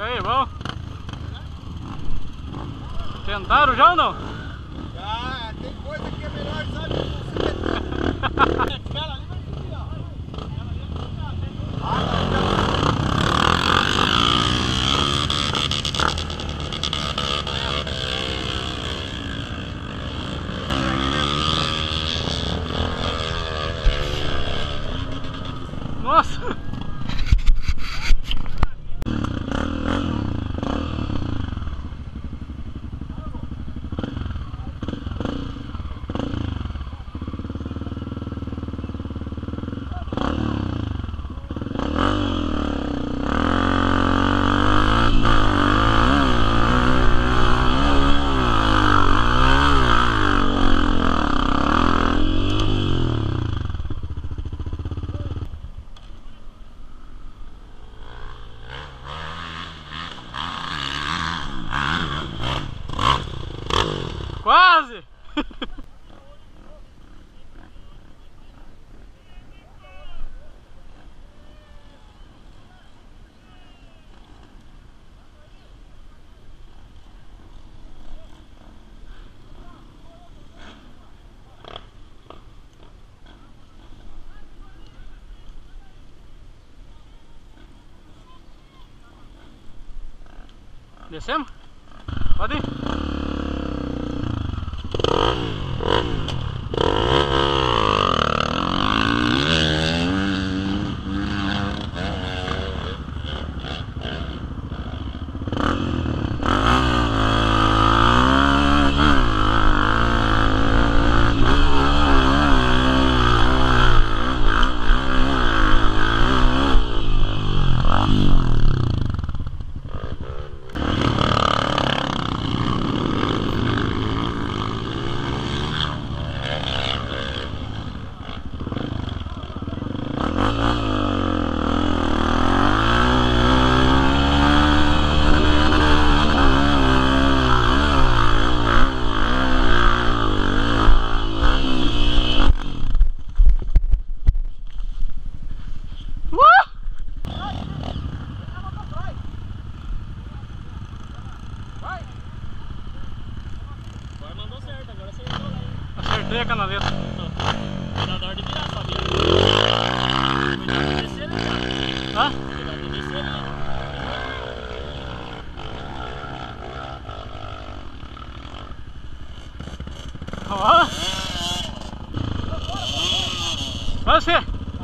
aí, bom? Tentaram já ou não? Já, tem coisa que é melhor, sabe? Aquela ali vai subir, ó. Aquela ali Nossa! Quase! Descemos? Pode ir? Acertei a canaleta. Tá na hora de virar, sabia? Cuidado de descer ali, cara. Hã? Cuidado de descer ali. Ó! Vai ser!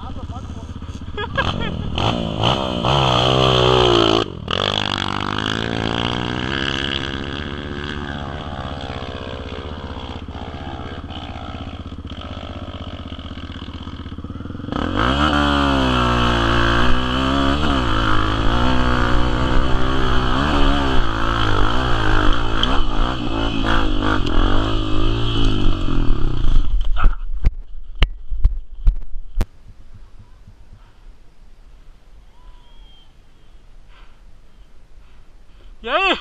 E aí?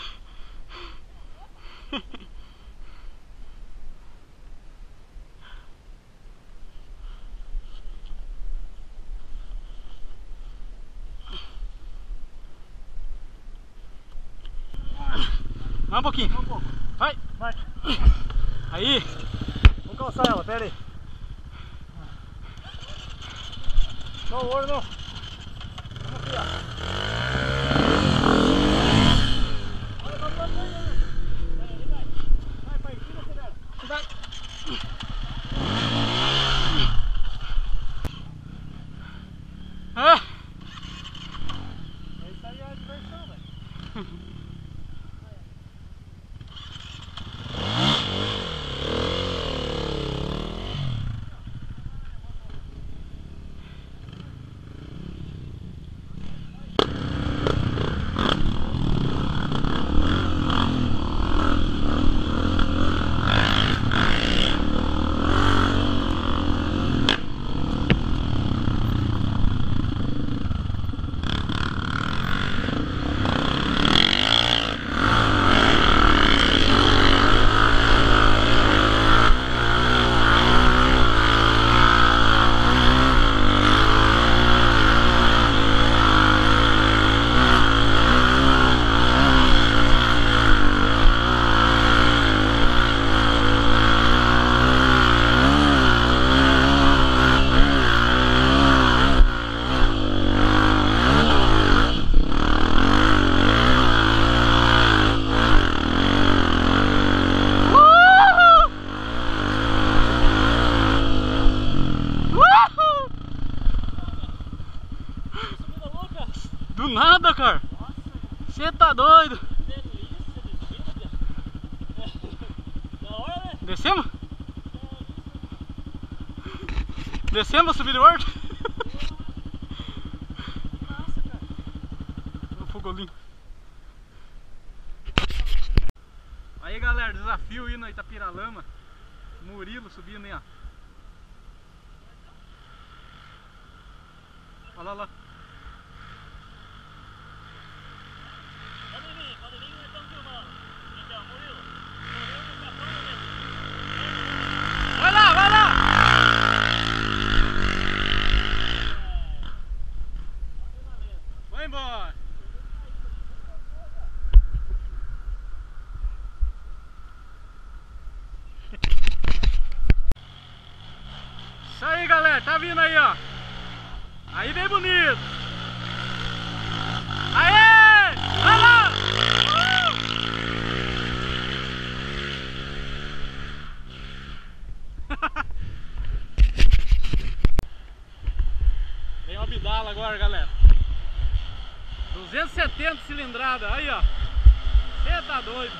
Mais um pouquinho. Um pouco. Vai. Vai. Aí. Vamos calçar ela, pera aí. Não, o olho não. Vamos aqui, ó. É. Isso aí é a diversão, velho. nada, cara. Você tá doido. Delícia, descida. Da hora, né? Descemos? Descemos, subir o horto? Massa, cara. O fogolinho. Aí, galera, desafio aí na Itapiralama. Murilo subindo aí, ó. Olha lá. Pode vir, nós estamos filmando. Então, Murilo. Murilo no capão, né? Vai lá, vai lá! Vai embora! Isso aí, galera, tá vindo aí, ó. Aí vem bonito. Aê! Vai lá! Tem uma Abdala agora, galera. 270 cilindrada, aí, ó. Você tá doido.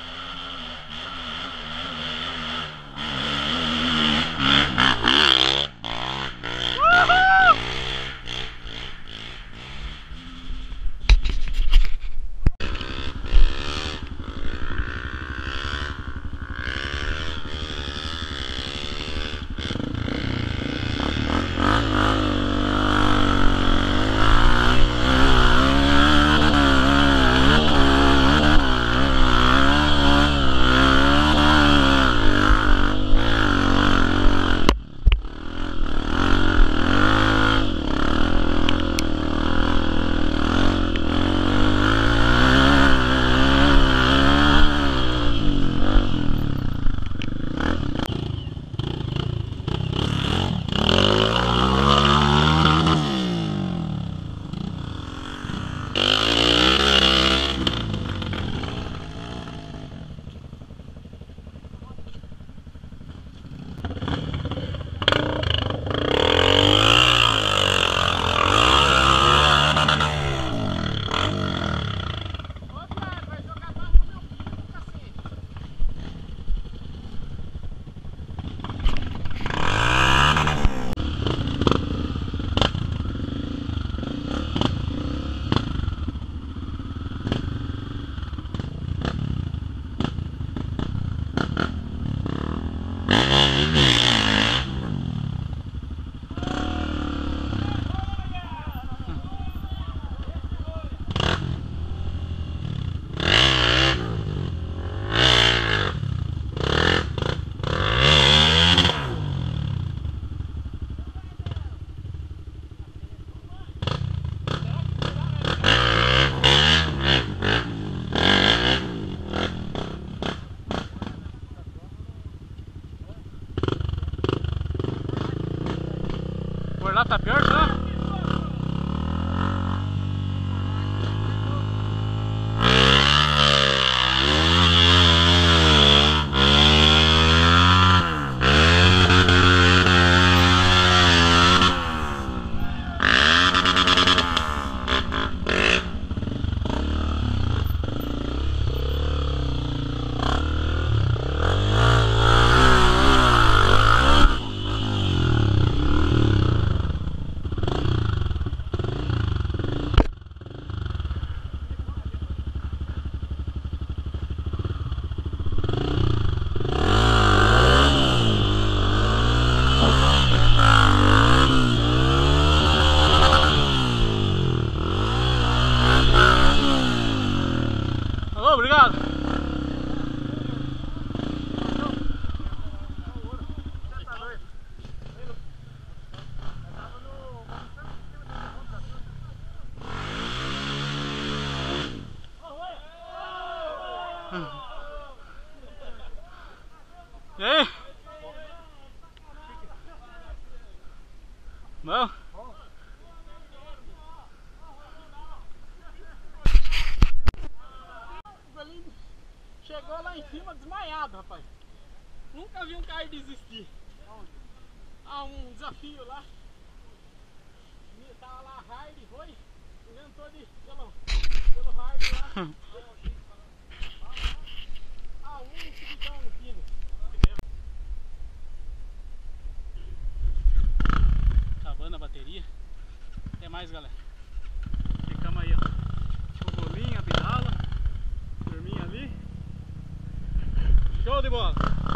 Por lá tá pior, tá? Alô, obrigado. E aí? Bom? Chegou lá em cima desmaiado, rapaz. Nunca vi um cara desistir. Ah, um desafio lá. Tava lá hard, foi? tentou ali pelo hard lá. Ah, um subidão no pino. Acabando a bateria. Até mais, galera. Ficamos aí, ó. O gominho, a bidala. Turminha ali. Show de bola.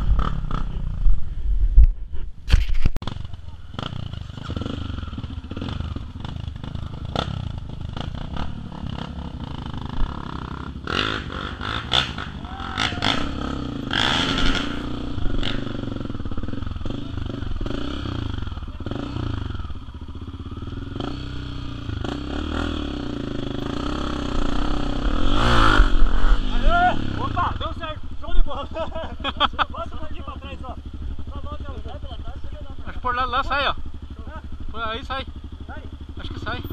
Acho que por lá sai, ó. Por aí sai. Acho que sai.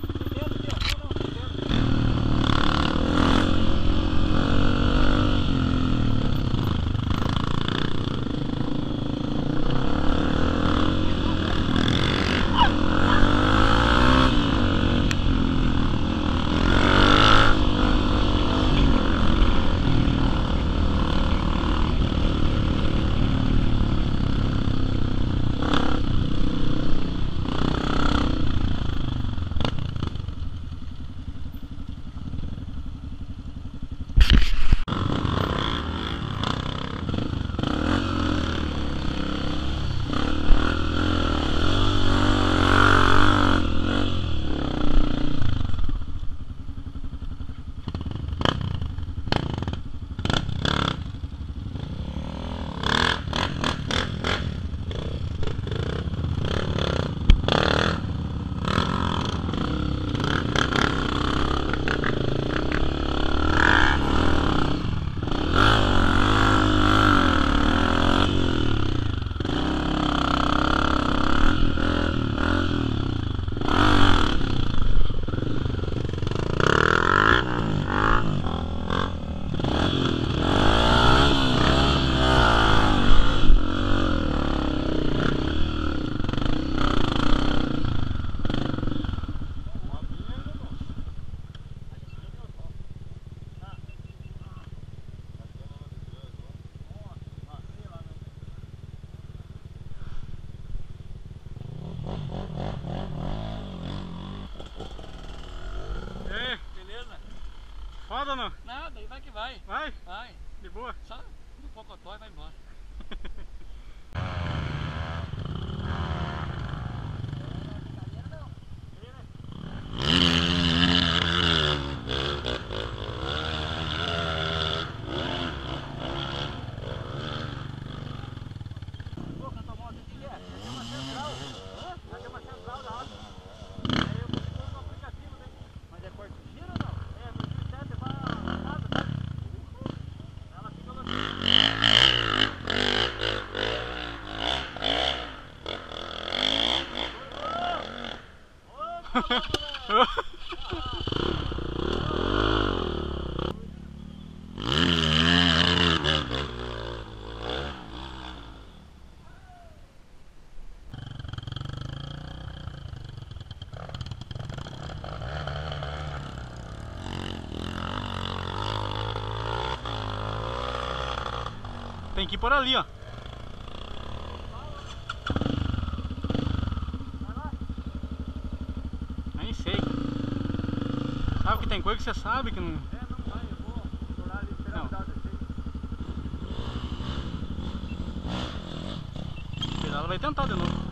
Foda ou não? Nada, aí vai que vai. Vai? Vai. De boa? Só no pocotó e vai embora. Tem que ir por ali, ó. Nem sei. Sabe que tem coisa que você sabe que não... Não vai, eu vou por lá ali esperar dar descer. Ela vai tentar de novo.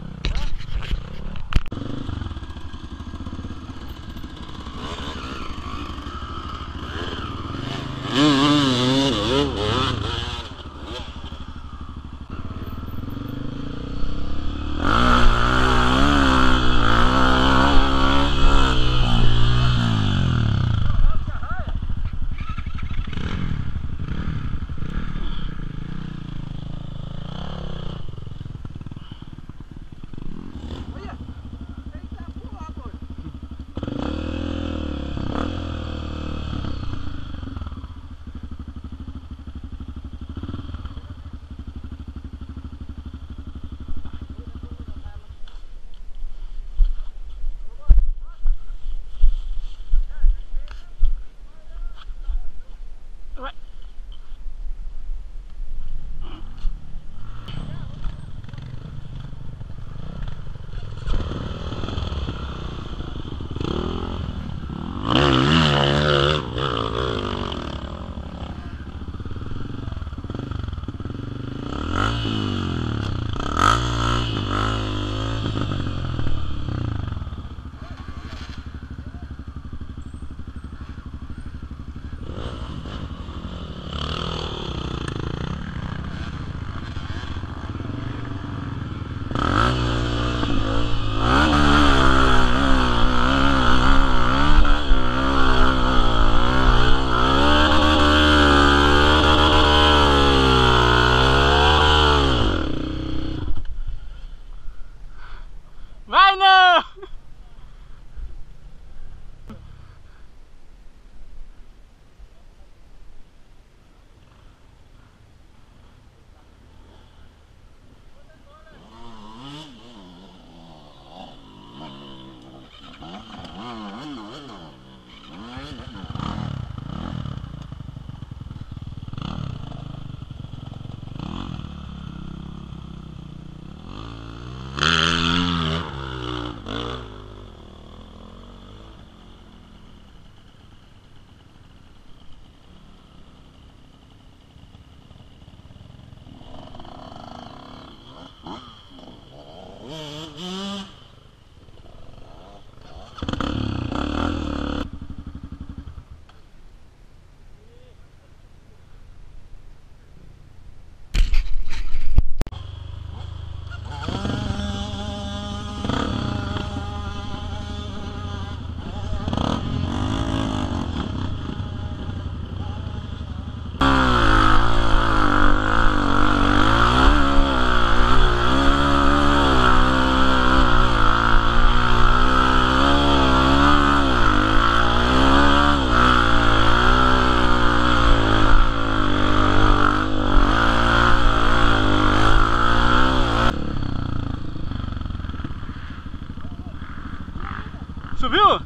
Subiu?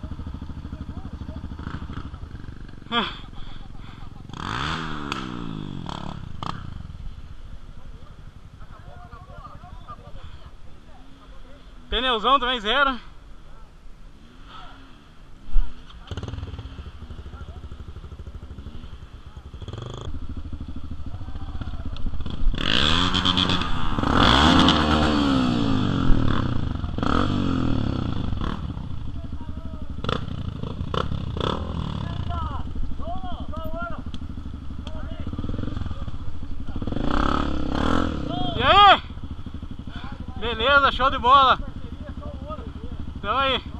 Pneuzão também zero. E aí? Beleza, show de bola. Tamo aí.